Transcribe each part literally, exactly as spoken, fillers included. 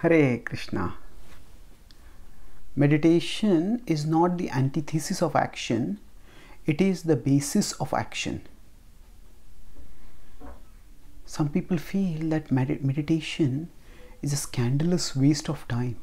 Hare Krishna. Meditation is not the antithesis of action, it is the basis of action. Some people feel that med meditation is a scandalous waste of time.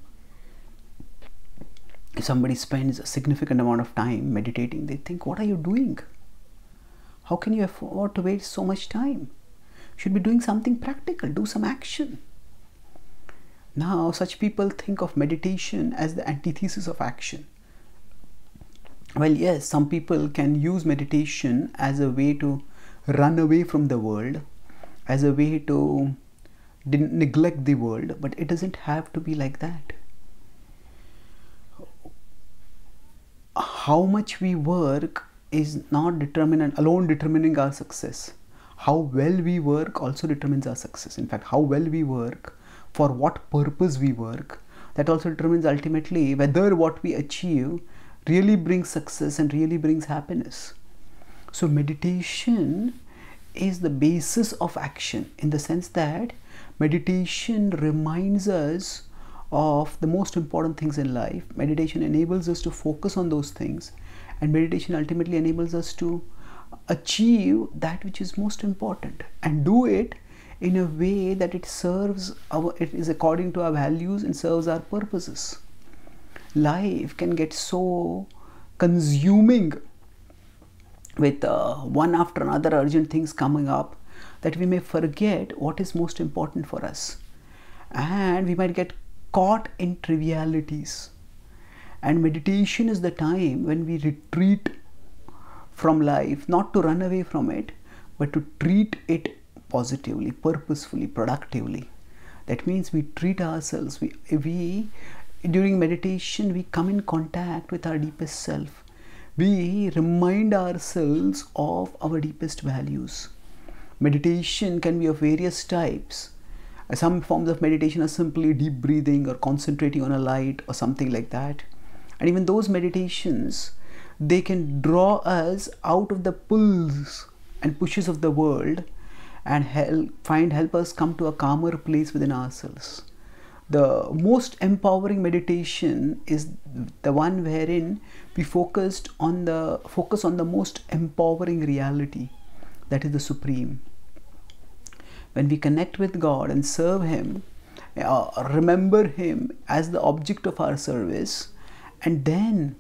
If somebody spends a significant amount of time meditating, they think, what are you doing? How can you afford to waste so much time? You should be doing something practical, do some action. Now, such people think of meditation as the antithesis of action. Well, yes, some people can use meditation as a way to run away from the world, as a way to neglect the world, but it doesn't have to be like that. How much we work is not determinant, alone determining our success. How well we work also determines our success. In fact, how well we work, for what purpose we work, that also determines ultimately whether what we achieve really brings success and really brings happiness. So meditation is the basis of action, in the sense that meditation reminds us of the most important things in life. Meditation enables us to focus on those things, and meditation ultimately enables us to achieve that which is most important and do it in a way that it serves our, it is according to our values and serves our purposes. Life can get so consuming with uh, one after another urgent things coming up that we may forget what is most important for us, and we might get caught in trivialities. And meditation is the time when we retreat from life, not to run away from it, but to treat it positively, purposefully, productively. That means we treat ourselves, we, we during meditation we come in contact with our deepest self. We remind ourselves of our deepest values. Meditation can be of various types. Some forms of meditation are simply deep breathing or concentrating on a light or something like that. And even those meditations, they can draw us out of the pulls and pushes of the world and help find help us come to a calmer place within ourselves. The most empowering meditation is the one wherein we focused on the focus on the most empowering reality, that is the Supreme. When we connect with God and serve Him, uh, remember Him as the object of our service, and then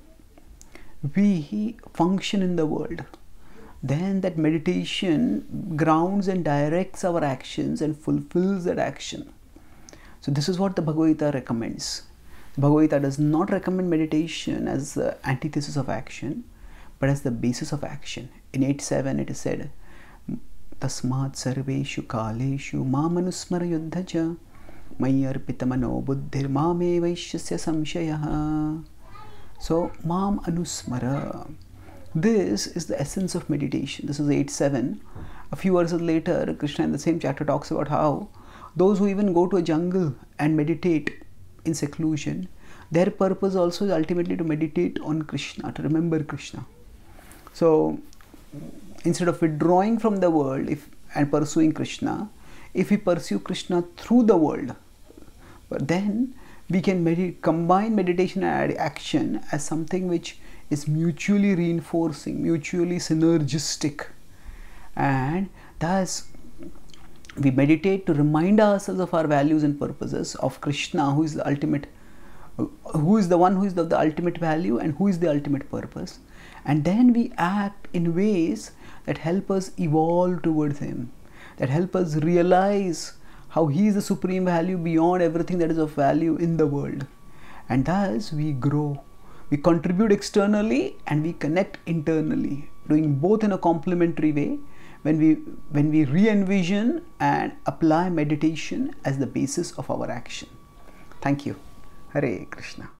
we function in the world, then that meditation grounds and directs our actions and fulfills that action. So this is what the Bhagavad-Gītā recommends. The Bhagavad-Gītā does not recommend meditation as the antithesis of action, but as the basis of action. In eight seven it is said, Tasmat sarveshu kaleshu mamanusmara yuddhaja mayarpitamano buddhir mame vaishyasya samshayaha. So, mam anusmara. This is the essence of meditation. This is eight seven. A few verses later, Krishna in the same chapter talks about how those who even go to a jungle and meditate in seclusion, their purpose also is ultimately to meditate on Krishna, to remember Krishna. So, instead of withdrawing from the world if, and pursuing Krishna, if we pursue Krishna through the world, but then we can med combine meditation and action as something which is mutually reinforcing, mutually synergistic, and thus we meditate to remind ourselves of our values and purposes, of Krishna, who is the ultimate, who is the one who is the, the ultimate value and who is the ultimate purpose, and then we act in ways that help us evolve towards Him, that help us realize how He is the supreme value beyond everything that is of value in the world. And thus we grow. We contribute externally and we connect internally, doing both in a complementary way when we, when we re-envision and apply meditation as the basis of our action. Thank you. Hare Krishna.